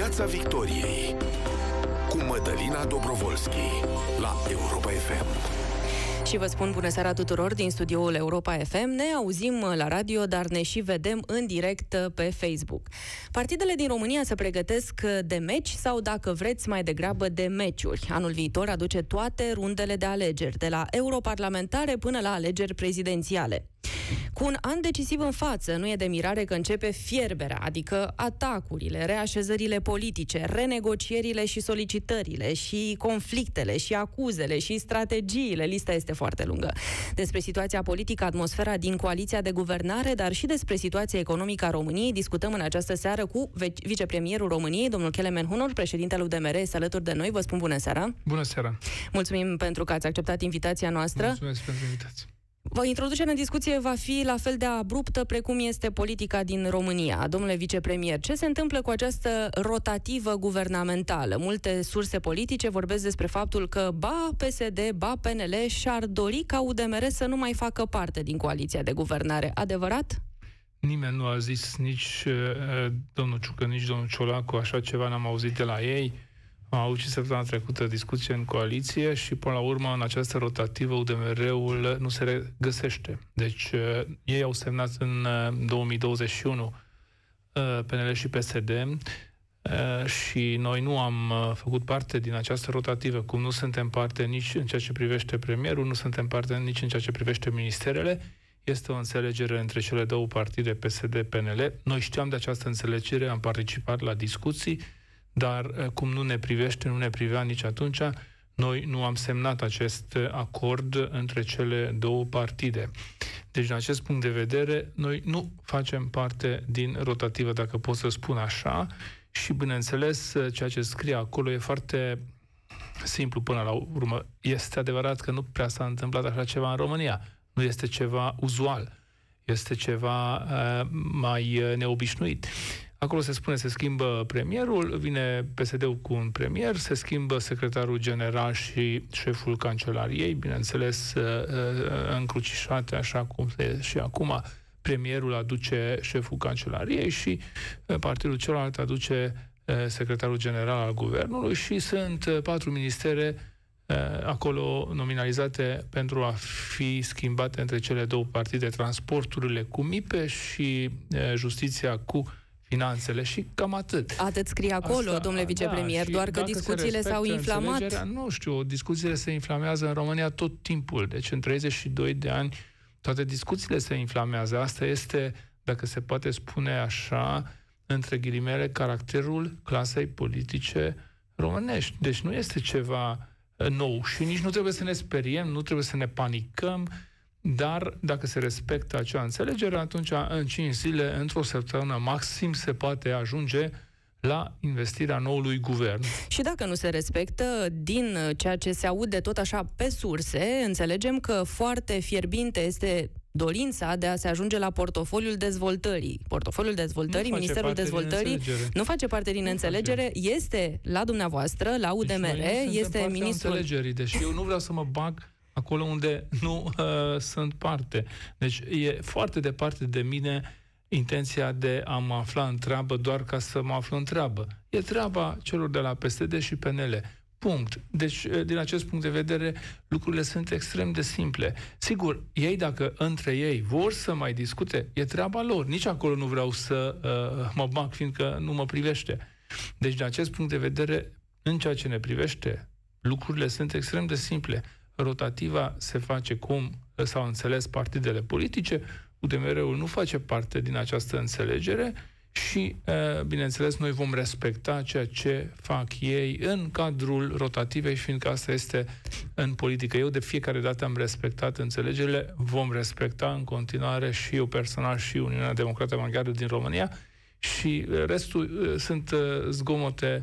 Piața Victoriei cu Mădălina Dobrovolski la Europa FM. Și vă spun bună seara tuturor din studioul Europa FM. Ne auzim la radio, dar ne și vedem în direct pe Facebook. Partidele din România se pregătesc de meci sau, dacă vreți, mai degrabă de meciuri. Anul viitor aduce toate rundele de alegeri, de la europarlamentare până la alegeri prezidențiale. Cu un an decisiv în față, nu e de mirare că începe fierberea, adică atacurile, reașezările politice, renegocierile și solicitările, și conflictele, și acuzele, și strategiile. Lista este foarte lungă. Despre situația politică, atmosfera din coaliția de guvernare, dar și despre situația economică a României, discutăm în această seară cu vicepremierul României, domnul Kelemen Hunor, președintele UDMR, este alături de noi. Vă spun bună seara! Bună seara! Mulțumim pentru că ați acceptat invitația noastră. Mulțumesc pentru invitație. Introducerea în discuție va fi la fel de abruptă precum este politica din România. Domnule vicepremier, ce se întâmplă cu această rotativă guvernamentală? Multe surse politice vorbesc despre faptul că ba PSD, ba PNL și-ar dori ca UDMR să nu mai facă parte din coaliția de guvernare. Adevărat? Nimeni nu a zis, nici domnul Ciucă, nici domnul Ciolacu, așa ceva n-am auzit de la ei. Am avut și săptămâna trecută discuție în coaliție și, până la urmă, în această rotativă, UDMR-ul nu se regăsește. Deci, ei au semnat în 2021 PNL și PSD și noi nu am făcut parte din această rotativă, cum nu suntem parte nici în ceea ce privește premierul, nu suntem parte nici în ceea ce privește ministerele. Este o înțelegere între cele două partide, PSD-PNL. Noi știam de această înțelegere, am participat la discuții, dar cum nu ne privește, nu ne privea nici atunci, noi nu am semnat acest acord între cele două partide. Deci, din acest punct de vedere, noi nu facem parte din rotativă, dacă pot să spun așa, și, bineînțeles, ceea ce scrie acolo e foarte simplu până la urmă. Este adevărat că nu prea s-a întâmplat așa ceva în România. Nu este ceva uzual. Este ceva mai neobișnuit. Acolo se spune, se schimbă premierul, vine PSD-ul cu un premier, se schimbă secretarul general și șeful cancelariei, bineînțeles încrucișate, așa cum e și acum, premierul aduce șeful cancelariei și partidul celălalt aduce secretarul general al guvernului și sunt 4 ministere acolo nominalizate pentru a fi schimbate între cele două partide, transporturile cu MIPE și justiția cu finanțele și cam atât. Atât scrie acolo, asta, domnule vicepremier, da, doar că discuțiile s-au inflamat. Nu știu, discuțiile se inflamează în România tot timpul. Deci în 32 de ani toate discuțiile se inflamează. Asta este, dacă se poate spune așa, între ghilimele, caracterul clasei politice românești. Deci nu este ceva nou și nici nu trebuie să ne speriem, nu trebuie să ne panicăm, dar dacă se respectă acea înțelegere, atunci în 5 zile, într-o săptămână maxim, se poate ajunge la investirea noului guvern. Și dacă nu se respectă, din ceea ce se aude tot așa pe surse, înțelegem că foarte fierbinte este dorința de a se ajunge la portofoliul dezvoltării. Portofoliul dezvoltării, Ministerul Dezvoltării nu face parte din înțelegere, este la dumneavoastră, la UDMR, deci este ministrul înțelegerii, deși eu nu vreau să mă bag acolo unde nu sunt parte. Deci e foarte departe de mine intenția de a mă afla în treabă doar ca să mă aflu în treabă. E treaba celor de la PSD și PNL. Punct. Deci, din acest punct de vedere, lucrurile sunt extrem de simple. Sigur, ei, dacă între ei vor să mai discute, e treaba lor. Nici acolo nu vreau să mă bag, fiindcă nu mă privește. Deci, din acest punct de vedere, în ceea ce ne privește, lucrurile sunt extrem de simple. Rotativa se face cum s-au înțeles partidele politice, UDMR-ul nu face parte din această înțelegere și, bineînțeles, noi vom respecta ceea ce fac ei în cadrul rotativei, fiindcă asta este în politică. Eu de fiecare dată am respectat înțelegerile, vom respecta în continuare și eu personal și Uniunea Democrată Maghiară din România și restul sunt zgomote.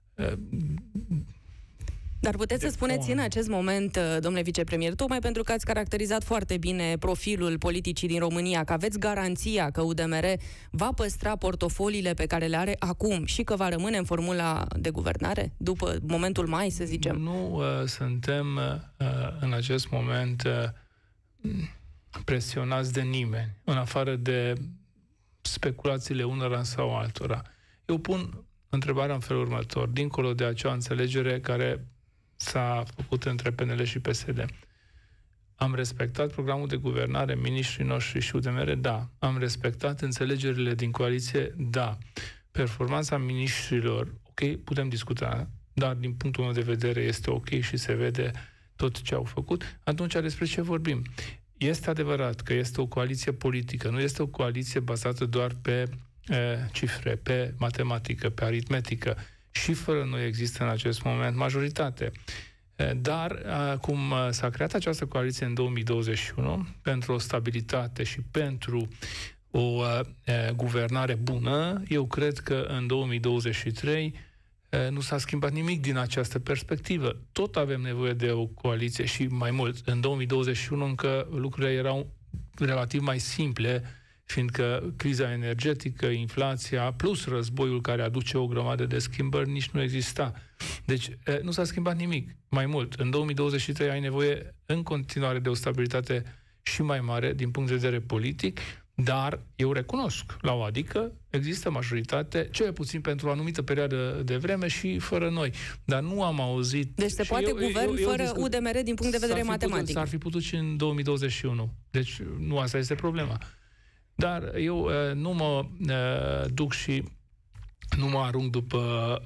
Dar puteți să spuneți în acest moment, domnule vicepremier, tocmai pentru că ați caracterizat foarte bine profilul politicii din România, că aveți garanția că UDMR va păstra portofoliile pe care le are acum și că va rămâne în formula de guvernare, după momentul mai, să zicem? Nu suntem în acest moment presionați de nimeni, în afară de speculațiile unora sau altora. Eu pun întrebarea în felul următor. Dincolo de acea înțelegere care s-a făcut între PNL și PSD. Am respectat programul de guvernare, miniștrii noștri și UDMR? Da. Am respectat înțelegerile din coaliție? Da. Performanța miniștrilor, ok, putem discuta, dar din punctul meu de vedere este ok și se vede tot ce au făcut. Atunci despre ce vorbim? Este adevărat că este o coaliție politică, nu este o coaliție bazată doar pe cifre, pe matematică, pe aritmetică. Și fără noi există în acest moment majoritate. Dar, cum s-a creat această coaliție în 2021, pentru o stabilitate și pentru o guvernare bună, eu cred că în 2023 nu s-a schimbat nimic din această perspectivă. Tot avem nevoie de o coaliție și mai mult. În 2021 încă lucrurile erau relativ mai simple, fiindcă criza energetică, inflația, plus războiul care aduce o grămadă de schimbări, nici nu exista. Deci nu s-a schimbat nimic. Mai mult, în 2023 ai nevoie în continuare de o stabilitate și mai mare din punct de vedere politic, dar eu recunosc, la o adică există majoritate, cel puțin pentru o anumită perioadă de vreme și fără noi. Dar nu am auzit... Deci se poate guvern fără UDMR din punct de vedere matematic. S-ar fi putut și în 2021. Deci nu asta este problema. Dar eu nu mă duc și nu mă arunc după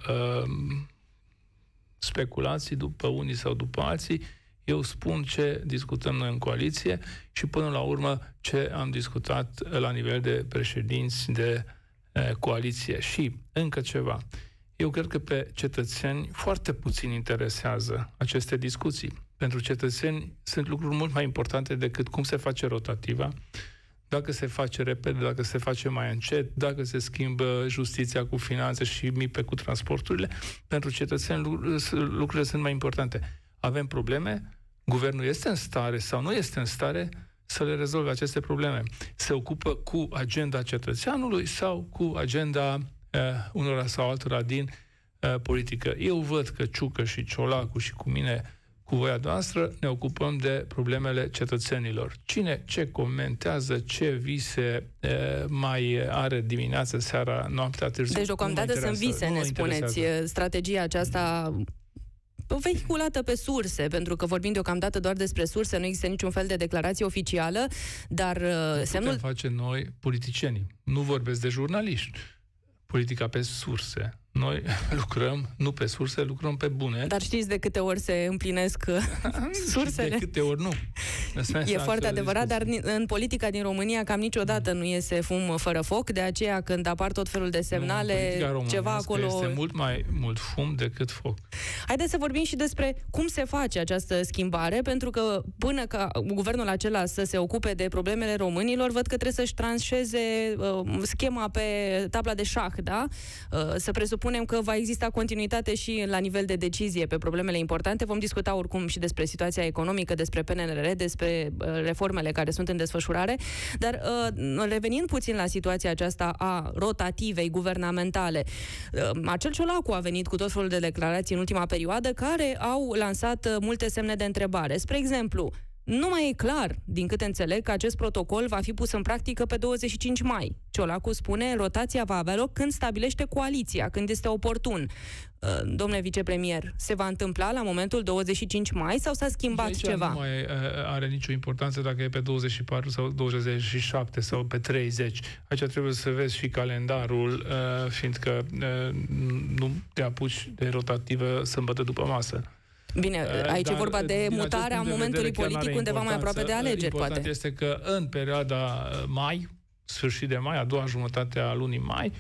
speculații, după unii sau după alții. Eu spun ce discutăm noi în coaliție și până la urmă ce am discutat la nivel de președinți de coaliție. Și încă ceva. Eu cred că pe cetățeni foarte puțin interesează aceste discuții. Pentru cetățeni sunt lucruri mult mai importante decât cum se face rotativa, dacă se face repede, dacă se face mai încet, dacă se schimbă justiția cu finanțe și MIPE cu transporturile. Pentru cetățeni lucrurile sunt mai importante. Avem probleme, guvernul este în stare sau nu este în stare să le rezolve aceste probleme. Se ocupă cu agenda cetățeanului sau cu agenda unora sau altora din politică. Eu văd că Ciucă și Ciolacu și cu mine, cu voia noastră, ne ocupăm de problemele cetățenilor. Cine ce comentează, ce vise mai are dimineața, seara, noaptea târziu. Deci deocamdată sunt vise, ne spuneți. Strategia aceasta vehiculată pe surse, pentru că vorbim deocamdată doar despre surse, nu există niciun fel de declarație oficială, dar semnul... Putem face noi, politicienii. Nu vorbesc de jurnaliști. Politica pe surse. Noi lucrăm, nu pe surse, lucrăm pe bune. Dar știți de câte ori se împlinesc sursele? De câte ori nu. E foarte adevărat, dar în politica din România cam niciodată nu iese fum fără foc, de aceea când apar tot felul de semnale, ceva acolo... este mult mai mult fum decât foc. Haideți să vorbim și despre cum se face această schimbare, pentru că până ca guvernul acela să se ocupe de problemele românilor, văd că trebuie să-și tranșeze schema pe tabla de șah, da? Să presupunem că va exista continuitate și la nivel de decizie pe problemele importante. Vom discuta oricum și despre situația economică, despre PNRR, despre reformele care sunt în desfășurare, dar revenind puțin la situația aceasta a rotativei guvernamentale, acel Ciolacu a venit cu tot felul de declarații în ultima perioadă care au lansat multe semne de întrebare. Spre exemplu, nu mai e clar, din câte înțeleg, că acest protocol va fi pus în practică pe 25 mai. Ciolacu spune, rotația va avea loc când stabilește coaliția, când este oportun. Domnule vicepremier, se va întâmpla la momentul 25 mai sau s-a schimbat aici ceva? Nu mai are nicio importanță dacă e pe 24 sau 27 sau pe 30. Aici trebuie să vezi și calendarul, fiindcă nu te apuci de rotativă sâmbătă după masă. Bine, aici e vorba de mutarea momentului politic undeva mai aproape de alegeri, important poate. Este că în perioada mai, sfârșit de mai, a doua jumătate a lunii mai,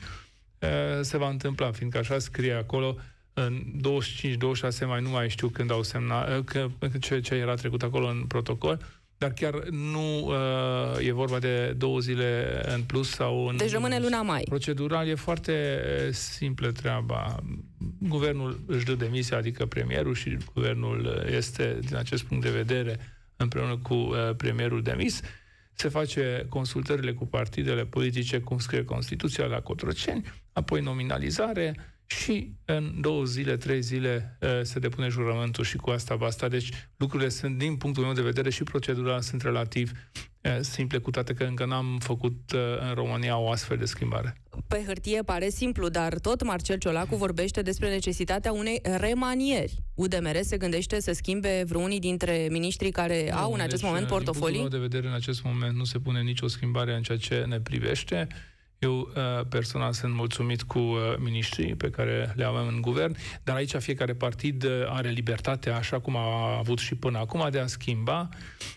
se va întâmpla, fiindcă așa scrie acolo, în 25-26 mai, nu mai știu când au semnat, ce era trecut acolo în protocol, dar chiar nu e vorba de 2 zile în plus sau în... Deci rămâne luna mai. Procedural e foarte simplă treaba. Guvernul își dă demisia, adică premierul, și guvernul este, din acest punct de vedere, împreună cu premierul demis. Se face consultările cu partidele politice, cum scrie Constituția, la Cotroceni, apoi nominalizare și în 2 zile, 3 zile se depune jurământul și cu asta basta. Deci lucrurile sunt, din punctul meu de vedere, și procedural sunt relativ simple, cu toate că încă n-am făcut în România o astfel de schimbare. Pe hârtie pare simplu, dar tot Marcel Ciolacu vorbește despre necesitatea unei remanieri. UDMR se gândește să schimbe vreunii dintre miniștrii care au în acest moment portofolii? Din punctul meu de vedere, în acest moment nu se pune nicio schimbare în ceea ce ne privește. Eu personal sunt mulțumit cu miniștrii pe care le avem în guvern, dar aici fiecare partid are libertatea, așa cum a avut și până acum, de a schimba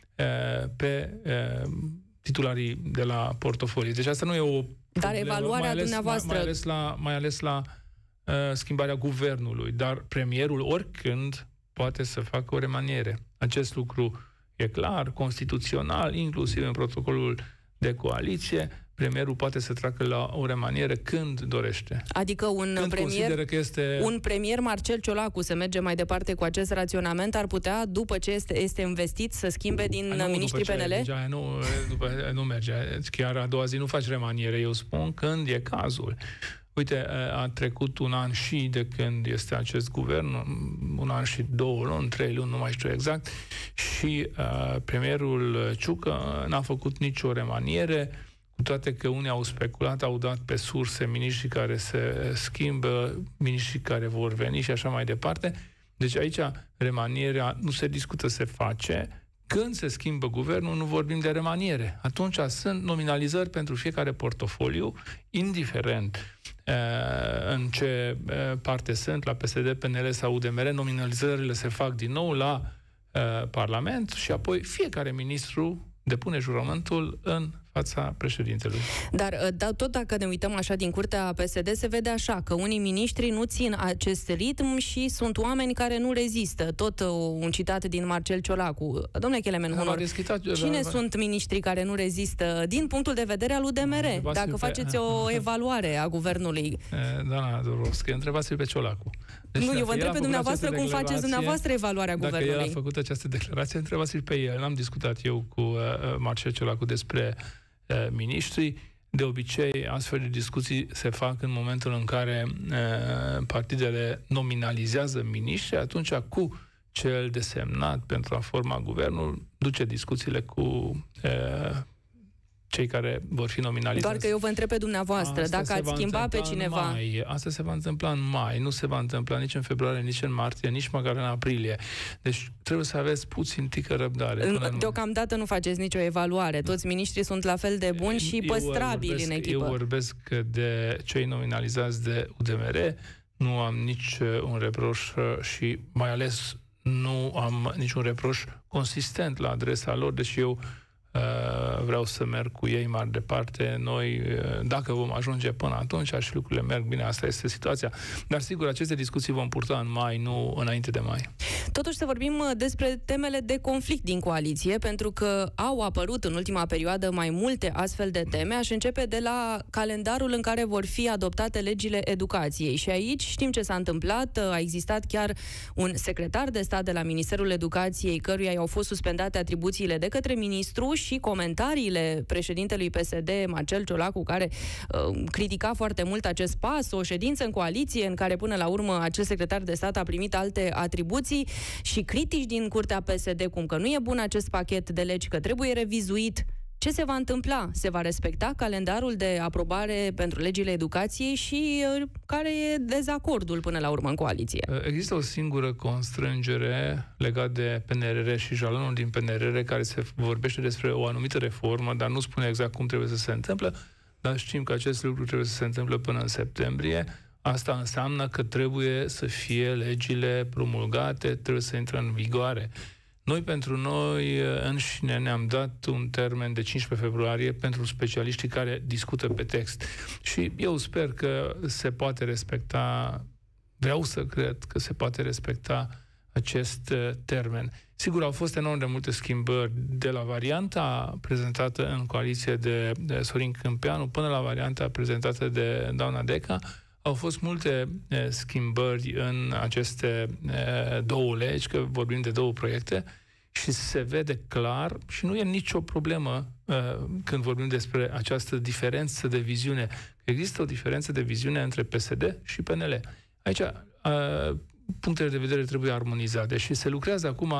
pe titularii de la portofolii. Deci asta nu e o problemă, dar evaluarea dumneavoastră... Mai ales la schimbarea guvernului, dar premierul oricând poate să facă o remaniere. Acest lucru e clar, constituțional, inclusiv în protocolul de coaliție, premierul poate să treacă la o remaniere când dorește. Adică un premier Marcel Ciolacu, se merge mai departe cu acest raționament, ar putea, după ce este investit, să schimbe din miniștrii PNL? Nu merge. Chiar a doua zi nu faci remaniere. Eu spun când e cazul. Uite, a trecut un an și de când este acest guvern, un an și 2 luni, 3 luni, nu mai știu exact, și premierul Ciucă n-a făcut nicio remaniere, cu toate că unii au speculat, au dat pe surse miniștri care se schimbă, miniștri care vor veni și așa mai departe. Deci aici remanierea nu se discută, se face. Când se schimbă guvernul, nu vorbim de remaniere. Atunci sunt nominalizări pentru fiecare portofoliu, indiferent în ce parte sunt, la PSD, PNL sau UDMR, nominalizările se fac din nou la Parlament și apoi fiecare ministru depune jurământul în fața președintelui. Dar tot dacă ne uităm așa din curtea PSD, se vede așa, că unii miniștri nu țin acest ritm și sunt oameni care nu rezistă. Tot un citat din Marcel Ciolacu. Domnule Kelemen Hunor, cine sunt miniștrii care nu rezistă din punctul de vedere al UDMR? Dacă faceți o evaluare a guvernului. Doamna Dobrovski, întrebați-l pe Ciolacu. Deci, nu, eu vă întreb pe dumneavoastră cum faceți dumneavoastră evaluarea guvernului. Dacă el a făcut această declarație, întrebați-l pe el. N-am discutat eu cu Marcel Ciolacu despre miniștri. De obicei, astfel de discuții se fac în momentul în care partidele nominalizează miniștri, atunci cu cel desemnat pentru a forma guvernul duce discuțiile cu cei care vor fi nominalizați. Doar că eu vă întreb pe dumneavoastră, dacă ați schimba pe cineva... Asta se va întâmpla în mai, nu se va întâmpla nici în februarie, nici în martie, nici măcar în aprilie. Deci trebuie să aveți puțin tică răbdare. Deocamdată nu faceți nicio evaluare. Toți miniștrii sunt la fel de buni și păstrabili în echipă. Eu vorbesc de cei nominalizați de UDMR, nu am nici un reproș și mai ales nu am niciun reproș consistent la adresa lor, deși eu vreau să merg cu ei mai departe. Noi, dacă vom ajunge până atunci și lucrurile merg bine, asta este situația. Dar sigur, aceste discuții vom purta în mai, nu înainte de mai. Totuși să vorbim despre temele de conflict din coaliție, pentru că au apărut în ultima perioadă mai multe astfel de teme. Aș începe de la calendarul în care vor fi adoptate legile educației. Și aici știm ce s-a întâmplat. A existat chiar un secretar de stat de la Ministerul Educației, căruia i-au fost suspendate atribuțiile de către ministru, și comentariile președintelui PSD, Marcel Ciolacu, care critica foarte mult acest pas, o ședință în coaliție în care până la urmă acest secretar de stat a primit alte atribuții, și critici din curtea PSD, cum că nu e bun acest pachet de legi, că trebuie revizuit. Ce se va întâmpla? Se va respecta calendarul de aprobare pentru legile educației și care e dezacordul până la urmă în coaliție? Există o singură constrângere legată de PNRR și jalonul din PNRR, care se vorbește despre o anumită reformă, dar nu spune exact cum trebuie să se întâmple, dar știm că acest lucru trebuie să se întâmple până în septembrie. Asta înseamnă că trebuie să fie legile promulgate, trebuie să intre în vigoare. Noi, pentru noi înșine, ne-am dat un termen de 15 februarie pentru specialiștii care discută pe text. Și eu sper că se poate respecta, vreau să cred că se poate respecta acest termen. Sigur, au fost enorm de multe schimbări, de la varianta prezentată în coaliție de Sorin Câmpeanu până la varianta prezentată de doamna Deca. Au fost multe schimbări în aceste două legi, că vorbim de două proiecte, și se vede clar, și nu e nicio problemă când vorbim despre această diferență de viziune. Există o diferență de viziune între PSD și PNL. Aici punctele de vedere trebuie armonizate și se lucrează acum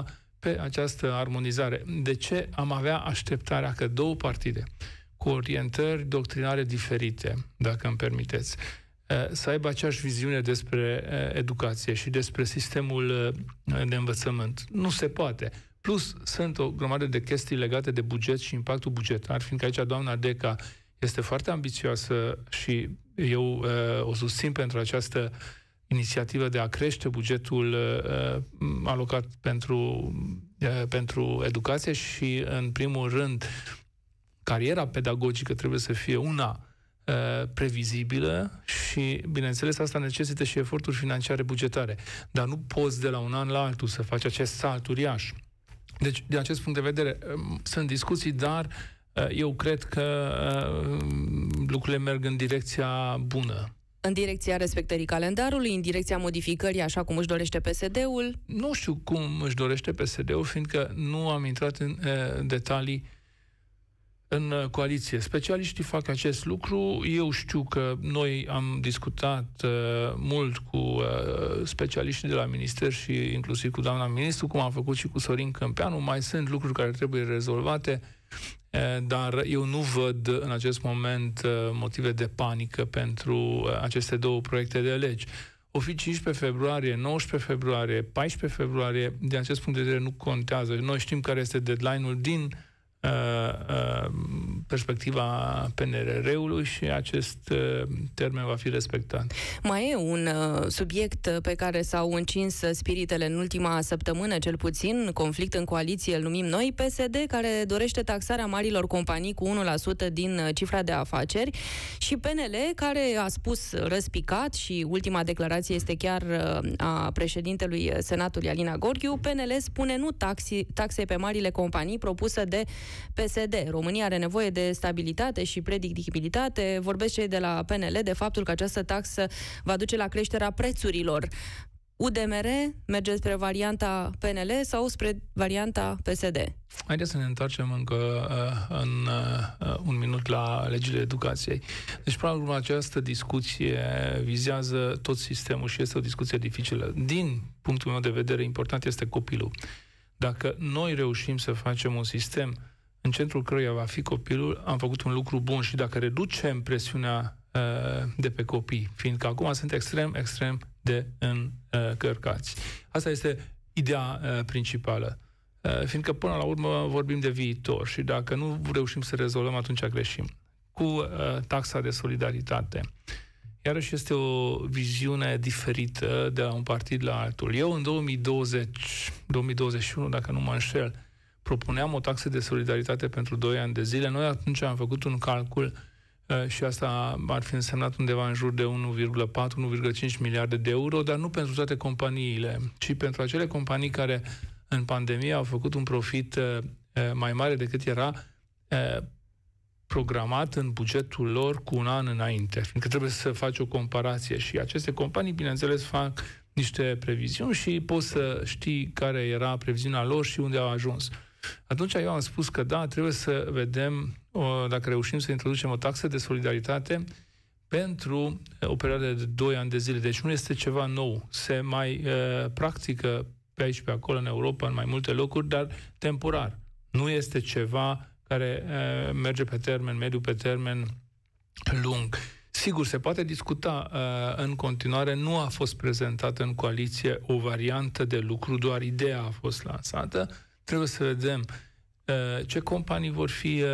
pe această armonizare. De ce am avea așteptarea că două partide cu orientări doctrinare diferite, dacă îmi permiteți, să aibă aceeași viziune despre educație și despre sistemul de învățământ? Nu se poate. Plus, sunt o grămadă de chestii legate de buget și impactul bugetar, fiindcă aici doamna Deca este foarte ambițioasă și eu o susțin pentru această inițiativă de a crește bugetul alocat pentru educație și, în primul rând, cariera pedagogică trebuie să fie una previzibilă și, bineînțeles, asta necesită și eforturi financiare bugetare. Dar nu poți de la un an la altul să faci acest salt uriaș. Deci, din acest punct de vedere, sunt discuții, dar eu cred că lucrurile merg în direcția bună. În direcția respectării calendarului, în direcția modificării, așa cum își dorește PSD-ul? Nu știu cum își dorește PSD-ul, fiindcă nu am intrat în detalii în coaliție. Specialiștii fac acest lucru. Eu știu că noi am discutat mult cu specialiștii de la minister și inclusiv cu doamna ministru, cum am făcut și cu Sorin Câmpeanu. Mai sunt lucruri care trebuie rezolvate, dar eu nu văd în acest moment motive de panică pentru aceste două proiecte de legi. O fi 15 februarie, 19 februarie, 14 februarie, din acest punct de vedere nu contează. Noi știm care este deadline-ul din perspectiva PNRR-ului și acest termen va fi respectat. Mai e un subiect pe care s-au încins spiritele în ultima săptămână, cel puțin, conflict în coaliție, îl numim noi, PSD, care dorește taxarea marilor companii cu 1% din cifra de afaceri, și PNL, care a spus răspicat, și ultima declarație este chiar a președintelui Senatului, Alina Gorghiu, PNL spune nu taxe pe marile companii propusă de PSD. România are nevoie de stabilitate și predictibilitate. Vorbesc cei de la PNL de faptul că această taxă va duce la creșterea prețurilor. UDMR merge spre varianta PNL sau spre varianta PSD? Haideți să ne întoarcem încă în un minut la legile educației. Deci, probabil, această discuție vizează tot sistemul și este o discuție dificilă. Din punctul meu de vedere, important este copilul. Dacă noi reușim să facem un sistem în centrul căruia va fi copilul, am făcut un lucru bun. Și dacă reducem presiunea de pe copii, fiindcă acum sunt extrem de încărcați. Asta este ideea principală. Fiindcă până la urmă vorbim de viitor și dacă nu reușim să rezolvăm, atunci greșim. Cu taxa de solidaritate, iarăși este o viziune diferită de la un partid la altul. Eu în 2021, dacă nu mă înșel, propuneam o taxă de solidaritate pentru 2 ani de zile. Noi atunci am făcut un calcul și asta ar fi însemnat undeva în jur de 1,4-1,5 miliarde de euro, dar nu pentru toate companiile, ci pentru acele companii care în pandemie au făcut un profit mai mare decât era programat în bugetul lor cu un an înainte. Fiindcă trebuie să faci o comparație și aceste companii, bineînțeles, fac niște previziuni și poți să știi care era previziunea lor și unde au ajuns. Atunci eu am spus că da, trebuie să vedem dacă reușim să introducem o taxă de solidaritate pentru o perioadă de 2 ani de zile. Deci nu este ceva nou. Se mai practică pe aici, pe acolo, în Europa, în mai multe locuri, dar temporar. Nu este ceva care merge pe termen mediu, pe termen lung. Sigur, se poate discuta în continuare. Nu a fost prezentată în coaliție o variantă de lucru, doar ideea a fost lansată. Trebuie să vedem ce companii vor fi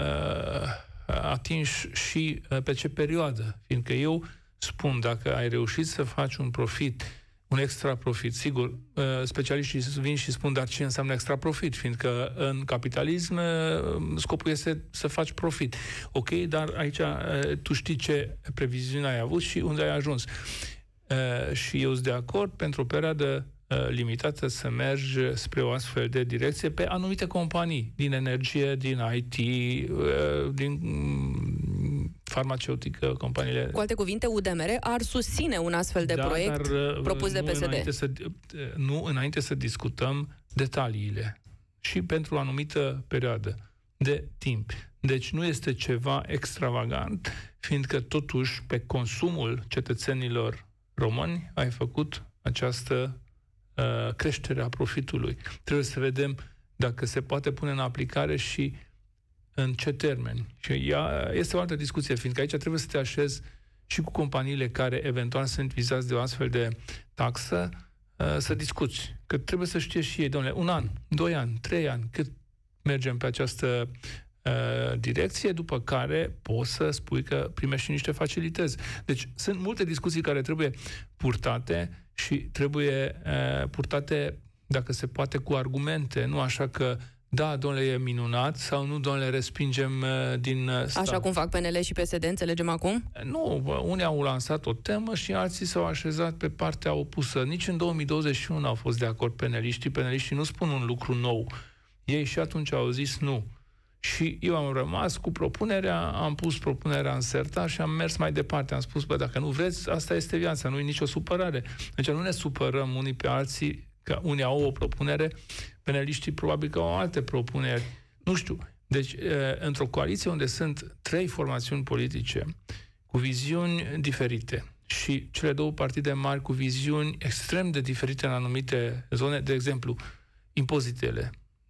atinși și pe ce perioadă. Fiindcă eu spun, dacă ai reușit să faci un profit, un extra profit, sigur, specialiștii vin și spun, dar ce înseamnă extra profit? Fiindcă în capitalism scopul este să faci profit. Ok, dar aici tu știi ce previziune ai avut și unde ai ajuns. Și eu sunt de acord pentru o perioadă limitată să mergi spre o astfel de direcție pe anumite companii din energie, din IT, din farmaceutică, companiile... Cu alte cuvinte, UDMR ar susține un astfel de proiect propus de PSD. Înainte să discutăm detaliile și pentru o anumită perioadă de timp. Deci nu este ceva extravagant, fiindcă totuși pe consumul cetățenilor români ai făcut această creșterea profitului. Trebuie să vedem dacă se poate pune în aplicare și în ce termeni. Și este o altă discuție, fiindcă aici trebuie să te așezi și cu companiile care eventual sunt vizați de o astfel de taxă, să discuți. Că trebuie să știe și ei, domnule, 1 an, 2 ani, 3 ani, cât mergem pe această direcție, după care poți să spui că primești niște facilități. Deci sunt multe discuții care trebuie purtate și trebuie purtate, dacă se poate, cu argumente, nu așa că da, domnule, e minunat, sau nu, domnule, respingem din stat. Așa cum fac PNL și PSD, înțelegem acum? Nu, unii au lansat o temă și alții s-au așezat pe partea opusă. Nici în 2021 n-au fost de acord peneliștii. Peneliștii nu spun un lucru nou. Ei și atunci au zis nu. Și eu am rămas cu propunerea, am pus propunerea în sertar și am mers mai departe. Am spus, bă, dacă nu vreți, asta este viața, nu e nicio supărare. Deci nu ne supărăm unii pe alții, că unii au o propunere, peneliștii probabil că au alte propuneri. Nu știu. Deci, într-o coaliție unde sunt 3 formațiuni politice cu viziuni diferite și cele 2 partide mari cu viziuni extrem de diferite în anumite zone, de exemplu, impozitele,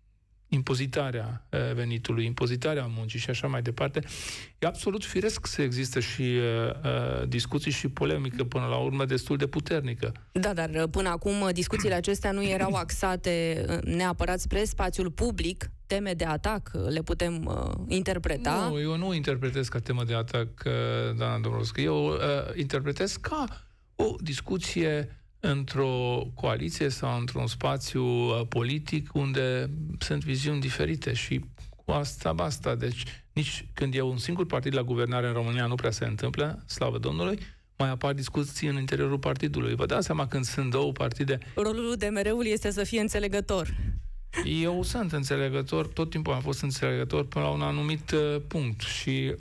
impozitarea venitului, impozitarea muncii și așa mai departe, e absolut firesc să există și discuții și polemică până la urmă destul de puternică. Da, dar până acum discuțiile acestea nu erau axate neapărat spre spațiul public, teme de atac, le putem interpreta? Nu, eu nu interpretez ca temă de atac, doamna Dobrovska. Eu interpretez ca o discuție într-o coaliție sau într-un spațiu politic unde sunt viziuni diferite și cu asta basta. Deci nici când e un singur partid la guvernare în România nu prea se întâmplă, slavă Domnului, mai apar discuții în interiorul partidului. Vă dați seama când sunt 2 partide... Rolul UDMR-ului este să fie înțelegător. Eu sunt înțelegător, tot timpul am fost înțelegător până la un anumit punct și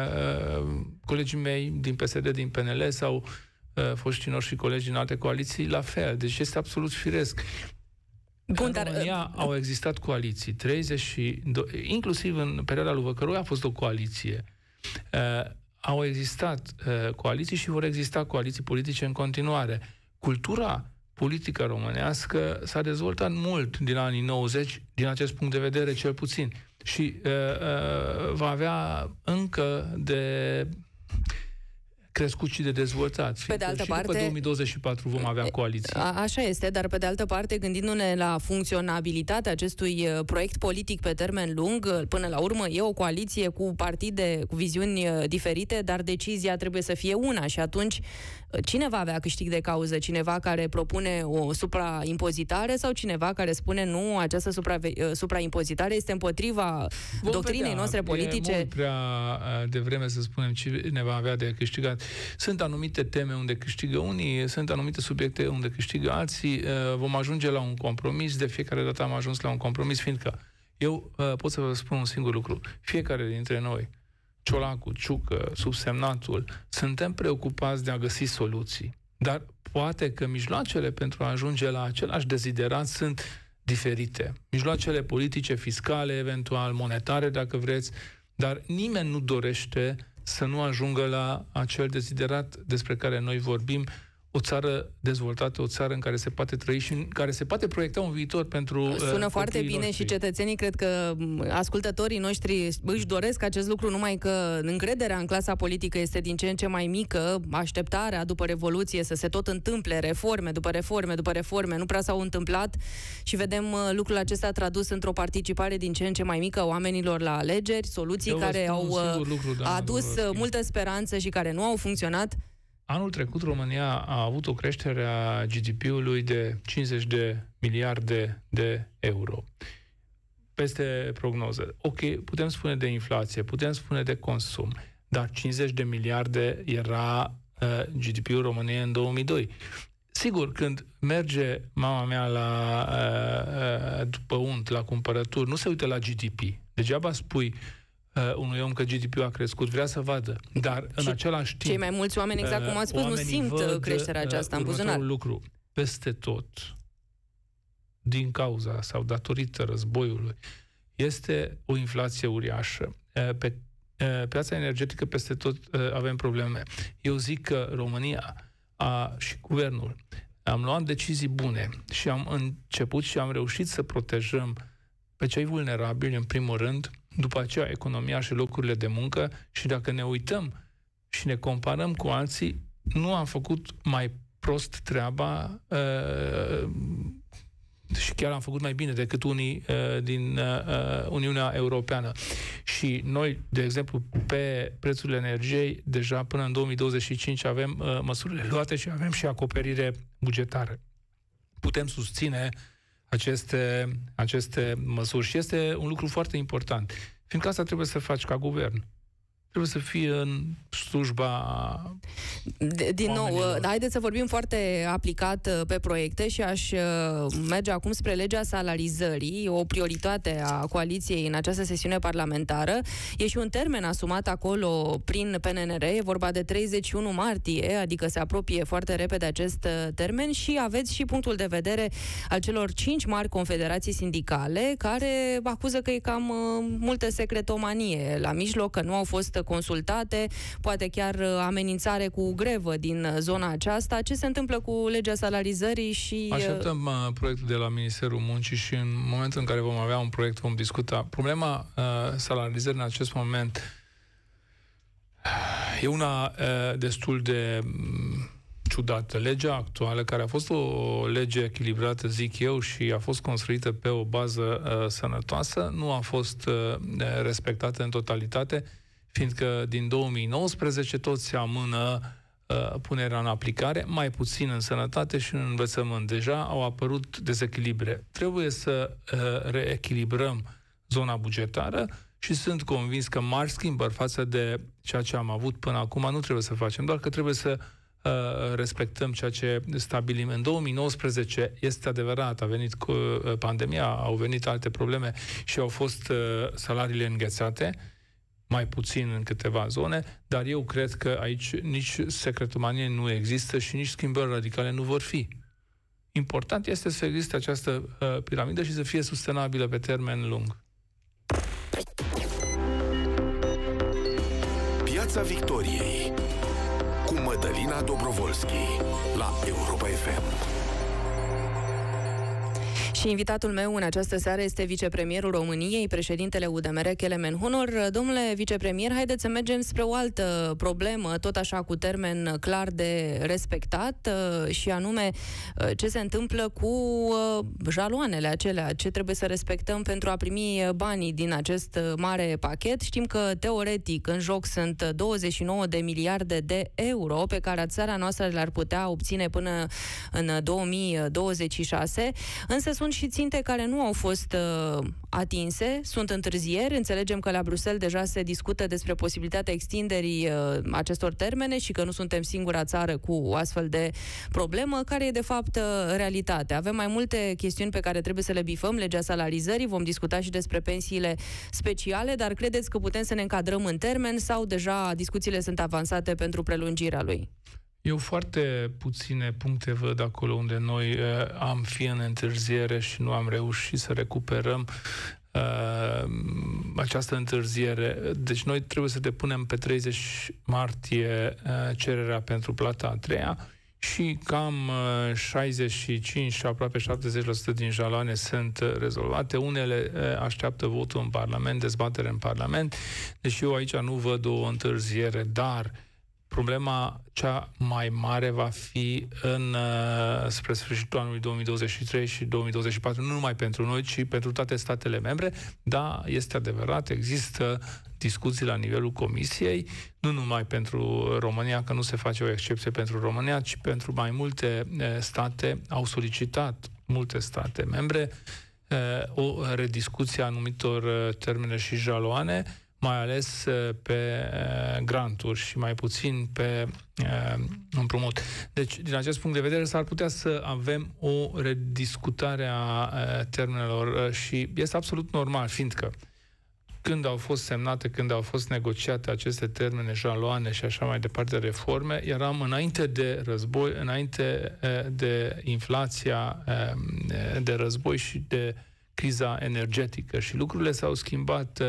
colegii mei din PSD, din PNL sau foștii noștri colegi din alte coaliții, la fel. Deci este absolut firesc. Bun, în România au existat coaliții, 32, inclusiv în perioada lui Văcăroiu a fost o coaliție. Au existat coaliții și vor exista coaliții politice în continuare. Cultura politică românească s-a dezvoltat mult din anii 90, din acest punct de vedere cel puțin. Și va avea încă de crescut și de dezvoltat. Pe de altă parte, după 2024 vom avea coaliții. Așa este, dar pe de altă parte, gândindu-ne la funcționabilitatea acestui proiect politic pe termen lung, până la urmă e o coaliție cu partide cu viziuni diferite, dar decizia trebuie să fie una și atunci cine va avea câștig de cauză? Cineva care propune o supraimpozitare sau cineva care spune nu, această supraimpozitare este împotriva doctrinei noastre politice? E mult prea devreme să spunem cine va avea de câștigat. Sunt anumite teme unde câștigă unii, sunt anumite subiecte unde câștigă alții. Vom ajunge la un compromis. De fiecare dată am ajuns la un compromis, fiindcă eu pot să vă spun un singur lucru. Fiecare dintre noi, Ciolacu, Ciucă, subsemnatul, suntem preocupați de a găsi soluții. Dar poate că mijloacele pentru a ajunge la același deziderat sunt diferite. Mijloacele politice, fiscale, eventual monetare, dacă vreți, dar nimeni nu dorește să nu ajungă la acel deziderat despre care noi vorbim, o țară dezvoltată, o țară în care se poate trăi și în care se poate proiecta un viitor pentru Sună foarte bine noștri. Și cetățenii, cred că ascultătorii noștri își doresc acest lucru, numai că încrederea în clasa politică este din ce în ce mai mică, așteptarea după Revoluție să se tot întâmple reforme după reforme după reforme, nu prea s-au întâmplat și vedem lucrul acesta tradus într-o participare din ce în ce mai mică a oamenilor la alegeri, soluții care au adus multă speranță și care nu au funcționat. Anul trecut România a avut o creștere a GDP-ului de 50 de miliarde de euro. Peste prognoză. Ok, putem spune de inflație, putem spune de consum, dar 50 de miliarde era GDP-ul României în 2002. Sigur, când merge mama mea după unt, la cumpărături, nu se uită la GDP. Degeaba spui unui om că GDP-ul a crescut, vrea să vadă. Dar în același timp... Cei mai mulți oameni, exact cum ați spus, nu simt creșterea aceasta în buzunar. Lucru. Peste tot, din cauza sau datorită războiului, este o inflație uriașă. Pe piața energetică peste tot avem probleme. Eu zic că România și guvernul Am luat decizii bune și am început și am reușit să protejăm pe cei vulnerabili, în primul rând, după aceea economia și locurile de muncă, și dacă ne uităm și ne comparăm cu alții, nu am făcut mai prost treaba și chiar am făcut mai bine decât unii din Uniunea Europeană. Și noi, de exemplu, pe prețurile energiei, deja până în 2025 avem măsurile luate și avem și acoperire bugetară. Putem susține aceste măsuri și este un lucru foarte important. Fiindcă asta trebuie să faci ca guvern. Trebuie să fie în slujba Din nou, haideți să vorbim foarte aplicat pe proiecte și aș merge acum spre legea salarizării, o prioritate a coaliției în această sesiune parlamentară. E și un termen asumat acolo prin PNR, e vorba de 31 martie, adică se apropie foarte repede acest termen și aveți și punctul de vedere al celor 5 mari confederații sindicale care acuză că e cam multă secretomanie la mijloc, că nu au fost consultate, poate chiar amenințare cu grevă din zona aceasta. Ce se întâmplă cu legea salarizării și... Așteptăm proiectul de la Ministerul Muncii și în momentul în care vom avea un proiect vom discuta. Problema salarizării în acest moment e una destul de ciudată. Legea actuală, care a fost o lege echilibrată, zic eu, și a fost construită pe o bază sănătoasă, nu a fost respectată în totalitate, fiindcă din 2019 tot se amână punerea în aplicare, mai puțin în sănătate și în învățământ. Deja au apărut dezechilibre. Trebuie să reechilibrăm zona bugetară și sunt convins că mari schimbări față de ceea ce am avut până acum nu trebuie să facem, doar că trebuie să respectăm ceea ce stabilim. În 2019 este adevărat, a venit cu pandemia, au venit alte probleme și au fost salariile înghețate, mai puțin în câteva zone, dar eu cred că aici nici secretomanie nu există și nici schimbări radicale nu vor fi. Important este să existe această piramidă și să fie sustenabilă pe termen lung. Piața Victoriei cu Mădălina Dobrovolski la Europa FM. Și invitatul meu în această seară este vicepremierul României, președintele UDMR, Kelemen Hunor. Domnule vicepremier, haideți să mergem spre o altă problemă, tot așa cu termen clar de respectat, și anume ce se întâmplă cu jaloanele acelea, ce trebuie să respectăm pentru a primi banii din acest mare pachet. Știm că, teoretic, în joc sunt 29 de miliarde de euro pe care țara noastră le-ar putea obține până în 2026, însă sunt și ținte care nu au fost atinse, sunt întârzieri. Înțelegem că la Bruxelles deja se discută despre posibilitatea extinderii acestor termene și că nu suntem singura țară cu o astfel de problemă, care e de fapt realitatea. Avem mai multe chestiuni pe care trebuie să le bifăm, legea salarizării, vom discuta și despre pensiile speciale, dar credeți că putem să ne încadrăm în termen sau deja discuțiile sunt avansate pentru prelungirea lui? Eu foarte puține puncte văd acolo unde noi am fi în întârziere și nu am reușit să recuperăm această întârziere. Deci noi trebuie să depunem pe 30 martie cererea pentru plata a treia și cam 65 și aproape 70% din jaloane sunt rezolvate. Unele așteaptă votul în Parlament, dezbatere în Parlament. Deci eu aici nu văd o întârziere, dar problema cea mai mare va fi spre sfârșitul anului 2023 și 2024, nu numai pentru noi, ci pentru toate statele membre. Da, este adevărat, există discuții la nivelul Comisiei, nu numai pentru România, că nu se face o excepție pentru România, ci pentru mai multe state. Au solicitat multe state membre o rediscuție a anumitor termene și jaloane, mai ales pe granturi și mai puțin pe împrumut. Deci, din acest punct de vedere, s-ar putea să avem o rediscutare a termenelor și este absolut normal, fiindcă când au fost semnate, când au fost negociate aceste termene, jaloane și așa mai departe, reforme, eram înainte de război, înainte de inflația de război și de criza energetică și lucrurile s-au schimbat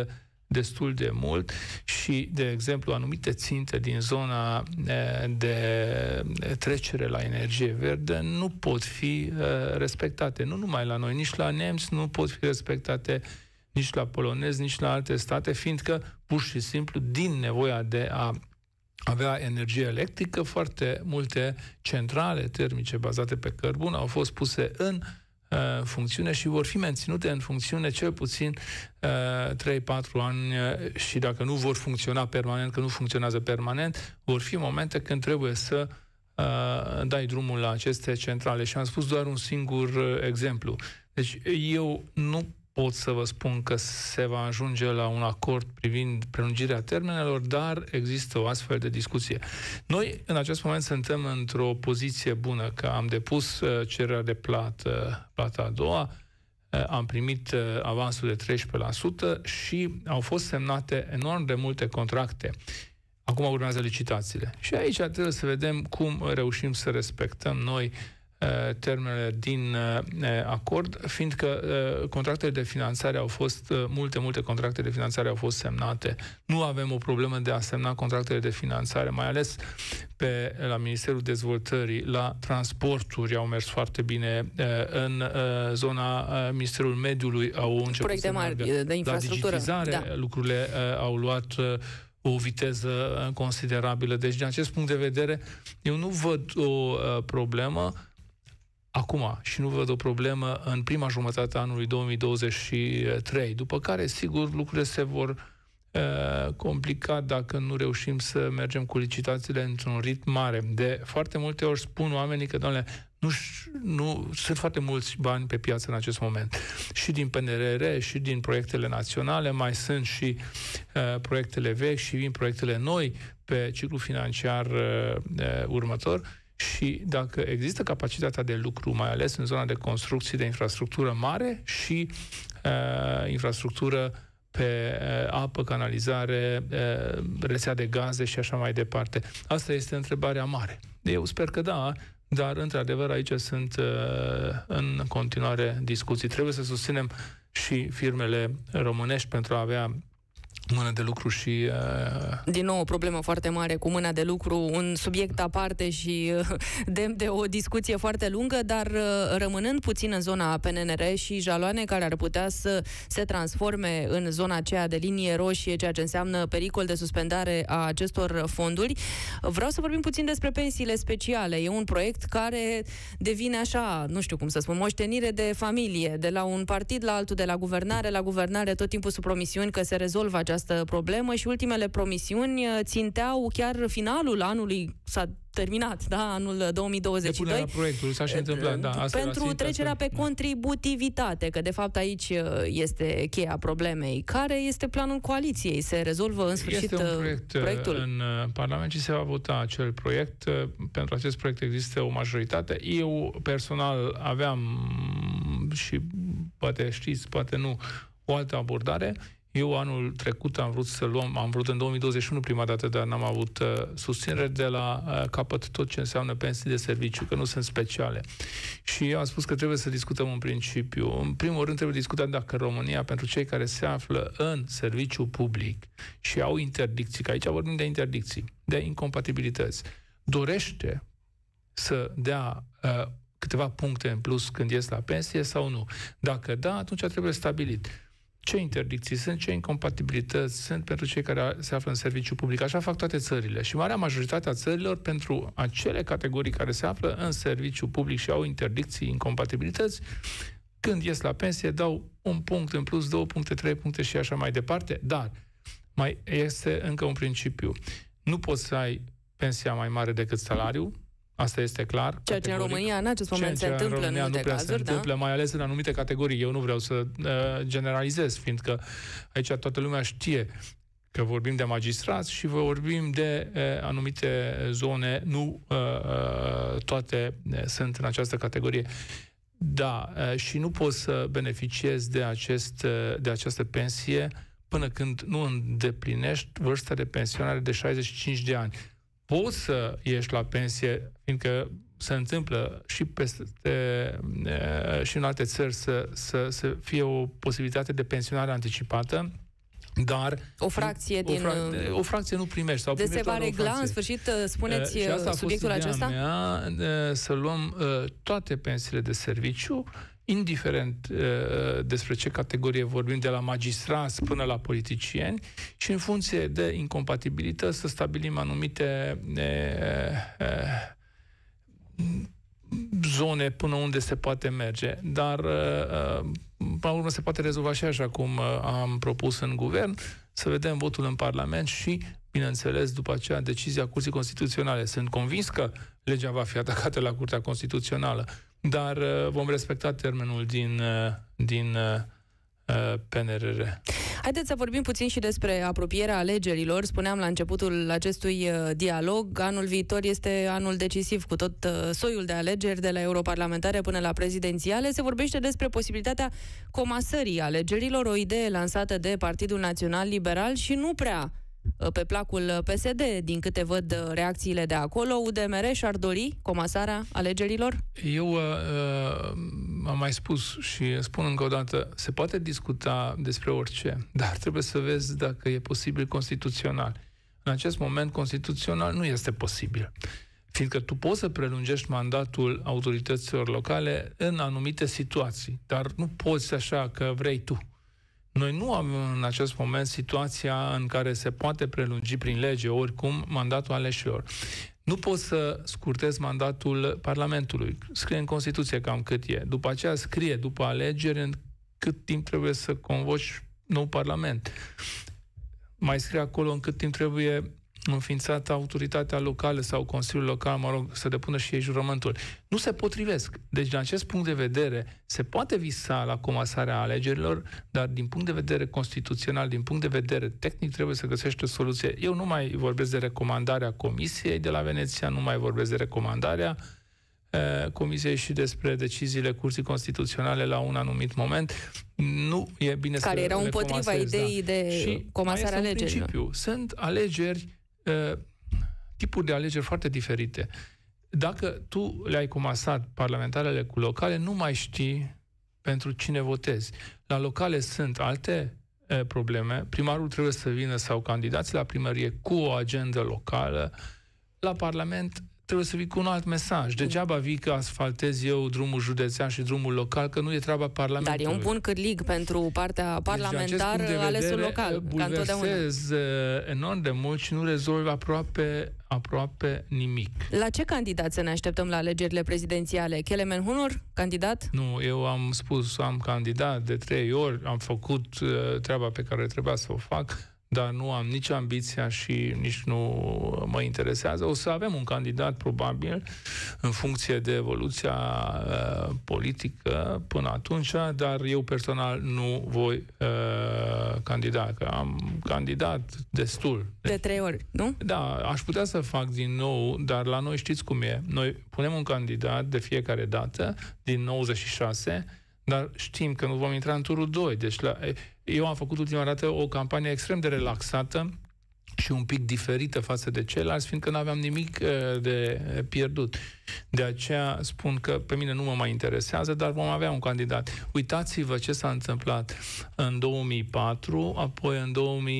destul de mult și, de exemplu, anumite ținte din zona de trecere la energie verde nu pot fi respectate. Nu numai la noi, nici la nemți nu pot fi respectate, nici la polonezi, nici la alte state, fiindcă, pur și simplu, din nevoia de a avea energie electrică, foarte multe centrale termice bazate pe cărbun au fost puse în funcțiune și vor fi menținute în funcțiune cel puțin 3-4 ani și dacă nu vor funcționa permanent, că nu funcționează permanent, vor fi momente când trebuie să dai drumul la aceste centrale. Și am spus doar un singur exemplu. Deci eu nu pot să vă spun că se va ajunge la un acord privind prelungirea termenelor, dar există o astfel de discuție. Noi, în acest moment, suntem într-o poziție bună, că am depus cererea de plată a doua, am primit avansul de 13% și au fost semnate enorm de multe contracte. Acum urmează licitațiile. Și aici trebuie să vedem cum reușim să respectăm noi termenele din acord, fiindcă contractele de finanțare au fost, multe contracte de finanțare au fost semnate. Nu avem o problemă de a semna contractele de finanțare, mai ales la Ministerul Dezvoltării, la transporturi au mers foarte bine, în zona Ministerul Mediului au început proiecte mari de infrastructură. La digitizare, lucrurile au luat o viteză considerabilă. Deci, din acest punct de vedere, eu nu văd o problemă acum și nu văd o problemă în prima jumătate a anului 2023, după care, sigur, lucrurile se vor complica dacă nu reușim să mergem cu licitațiile într-un ritm mare. De foarte multe ori spun oamenii că, doamne, nu sunt foarte mulți bani pe piață în acest moment. Și din PNRR, și din proiectele naționale, mai sunt și proiectele vechi și vin proiectele noi pe ciclu financiar următor. Și dacă există capacitatea de lucru, mai ales în zona de construcții de infrastructură mare și infrastructură pe apă, canalizare, rețea de gaze și așa mai departe. Asta este întrebarea mare. Eu sper că da, dar într-adevăr aici sunt în continuare discuții. Trebuie să susținem și firmele românești pentru a avea mână de lucru și... Din nou o problemă foarte mare cu mâna de lucru, un subiect aparte și demn de o discuție foarte lungă, dar rămânând puțin în zona PNRR și jaloane care ar putea să se transforme în zona aceea de linie roșie, ceea ce înseamnă pericol de suspendare a acestor fonduri, vreau să vorbim puțin despre pensiile speciale. E un proiect care devine așa, nu știu cum să spun, moștenire de familie, de la un partid la altul, de la guvernare la guvernare, tot timpul sub promisiuni că se rezolvă această problemă și ultimele promisiuni ținteau chiar finalul anului, s-a terminat, da, anul 2022. Depunerea proiectului s-a și întâmplat, da. Asta pentru trecerea pe contributivitate, că de fapt aici este cheia problemei. Care este planul coaliției? Se rezolvă în sfârșit proiectul? În Parlament și se va vota acel proiect. Pentru acest proiect există o majoritate. Eu personal aveam și poate știți, poate nu, o altă abordare. Eu anul trecut am vrut în 2021 prima dată, dar n-am avut susținere de la capăt tot ce înseamnă pensii de serviciu, că nu sunt speciale. Și eu am spus că trebuie să discutăm un principiu. În primul rând trebuie discutat dacă România, pentru cei care se află în serviciu public și au interdicții, că aici vorbim de interdicții, de incompatibilități, dorește să dea câteva puncte în plus când ies la pensie sau nu. Dacă da, atunci trebuie stabilit ce interdicții sunt, ce incompatibilități sunt pentru cei care se află în serviciu public. Așa fac toate țările. Și marea majoritate a țărilor, pentru acele categorii care se află în serviciu public și au interdicții, incompatibilități, când ies la pensie, dau un punct în plus, 2 puncte, 3 puncte și așa mai departe. Dar mai este încă un principiu. Nu poți să ai pensia mai mare decât salariul. Asta este clar. Ceea ce în România în acest moment se întâmplă în multe cazuri, se întâmplă, mai ales în anumite categorii. Eu nu vreau să generalizez, fiindcă aici toată lumea știe că vorbim de magistrați și vorbim de anumite zone, nu toate sunt în această categorie. Da, și nu poți să beneficiezi de această pensie până când nu îndeplinești vârsta de pensionare de 65 de ani. Poți să ieși la pensie, fiindcă se întâmplă și și în alte țări să fie o posibilitate de pensionare anticipată. Dar o fracție o fracție nu primești. Sau de se va regla, în sfârșit, spuneți subiectul acesta? Mea, să luăm toate pensiile de serviciu, indiferent despre ce categorie vorbim, de la magistrați până la politicieni, și în funcție de incompatibilități să stabilim anumite zone până unde se poate merge. Dar, până la urmă, se poate rezolva și așa cum am propus în guvern, să vedem votul în Parlament și, bineînțeles, după aceea, decizia Curții Constituționale. Sunt convins că legea va fi atacată la Curtea Constituțională, dar vom respecta termenul din PNRR. Haideți să vorbim puțin și despre apropierea alegerilor. Spuneam la începutul acestui dialog, anul viitor este anul decisiv cu tot soiul de alegeri, de la europarlamentare până la prezidențiale. Se vorbește despre posibilitatea comasării alegerilor, o idee lansată de Partidul Național Liberal și nu prea pe placul PSD, din câte văd reacțiile de acolo. UDMR și-ar dori comasarea alegerilor? Eu am mai spus și spun încă o dată, se poate discuta despre orice, dar trebuie să vezi dacă e posibil constituțional. În acest moment, constituțional nu este posibil. Fiindcă tu poți să prelungești mandatul autorităților locale în anumite situații, dar nu poți așa că vrei tu. Noi nu avem în acest moment situația în care se poate prelungi prin lege oricum mandatul aleșilor. Nu poți să scurtezi mandatul Parlamentului. Scrie în Constituție cam cât e. După aceea scrie, după alegeri, în cât timp trebuie să convoci nou Parlament. Mai scrie acolo în cât timp trebuie înființată autoritatea locală sau Consiliul Local, mă rog, să depună și ei jurământul. Nu se potrivesc. Deci, din acest punct de vedere, se poate visa la comasarea alegerilor, dar din punct de vedere constituțional, din punct de vedere tehnic, trebuie să găsești o soluție. Eu nu mai vorbesc de recomandarea Comisiei de la Veneția, nu mai vorbesc de recomandarea Comisiei și despre deciziile Curții Constituționale la un anumit moment. Nu e bine care erau împotriva ideii de comasarea alegerilor. Principiu. Sunt alegeri, tipuri de alegeri foarte diferite. Dacă tu le-ai comasat parlamentarele cu locale, nu mai știi pentru cine votezi. La locale sunt alte probleme. Primarul trebuie să vină sau candidații la primărie cu o agendă locală. La Parlament trebuie să vii cu un alt mesaj. Degeaba vii că asfaltez eu drumul județean și drumul local, că nu e treaba Parlamentului. Dar e un bun cârlig pentru partea parlamentar, deci, alesul local, ca întotdeauna. Enorm de mult și nu rezolvi aproape nimic. La ce candidat să ne așteptăm la alegerile prezidențiale? Kelemen Hunor, candidat? Nu, eu am spus, am candidat de 3 ori, am făcut treaba pe care trebuia să o fac, dar nu am nici ambiția și nici nu mă interesează. O să avem un candidat, probabil, în funcție de evoluția politică până atunci, dar eu personal nu voi candida, că am candidat destul. De 3 ori, nu? Da, aș putea să fac din nou, dar la noi știți cum e. Noi punem un candidat de fiecare dată, din 96, dar știm că nu vom intra în turul 2. Deci eu am făcut ultima dată o campanie extrem de relaxată și un pic diferită față de ceilalți, fiindcă nu aveam nimic de pierdut. De aceea spun că pe mine nu mă mai interesează, dar vom avea un candidat. Uitați-vă ce s-a întâmplat în 2004, apoi în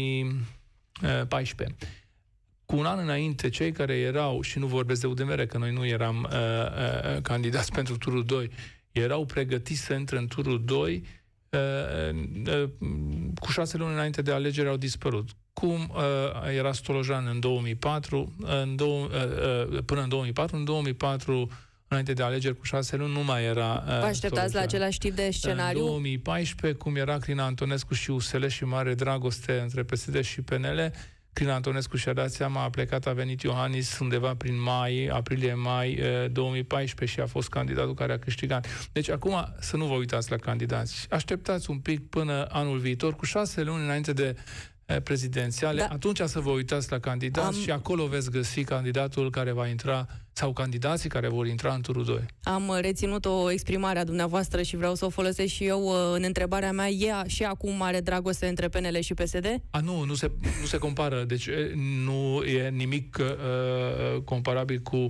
2014. Cu un an înainte, cei care erau, și nu vorbesc de UDMR, că noi nu eram candidați pentru turul 2, erau pregătiți să intre în turul 2, cu 6 luni înainte de alegeri au dispărut. Cum era Stolojan în 2004, până în 2004, în 2004, înainte de alegeri, cu 6 luni, nu mai era Vă așteptați Stolojan. La același tip de scenariu? În 2014, cum era Crin Antonescu și USL și mare dragoste între PSD și PNL, Crin Antonescu și-a dat seama, a plecat, a venit Iohannis undeva prin aprilie-mai 2014 și a fost candidatul care a câștigat. Deci acum să nu vă uitați la candidați. Așteptați un pic până anul viitor, cu 6 luni înainte de prezidențiale, atunci să vă uitați la candidați și acolo veți găsi candidatul care va intra sau candidații care vor intra în turul 2. Am reținut o exprimare a dumneavoastră și vreau să o folosesc și eu în întrebarea mea. E și acum mare dragoste între PNL și PSD? Nu se compară. Deci nu e nimic comparabil cu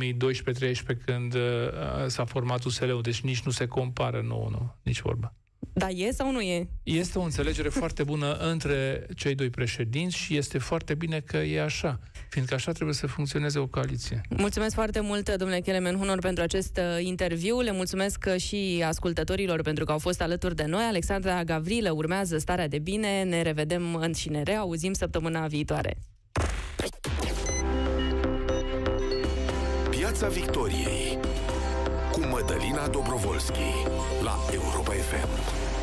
2012-13 când s-a format USL-ul. Deci nici nu se compară, nici vorba. Da, e sau nu e? Este o înțelegere foarte bună între cei doi președinți și este foarte bine că e așa, fiindcă așa trebuie să funcționeze o coaliție. Mulțumesc foarte mult, domnule Kelemen Hunor, pentru acest interviu. Le mulțumesc și ascultătorilor pentru că au fost alături de noi. Alexandra Gavrilă urmează Starea de Bine. Ne revedem și ne reauzim săptămâna viitoare. Piața Victoriei cu Mădălina Dobrovolski la Europa FM.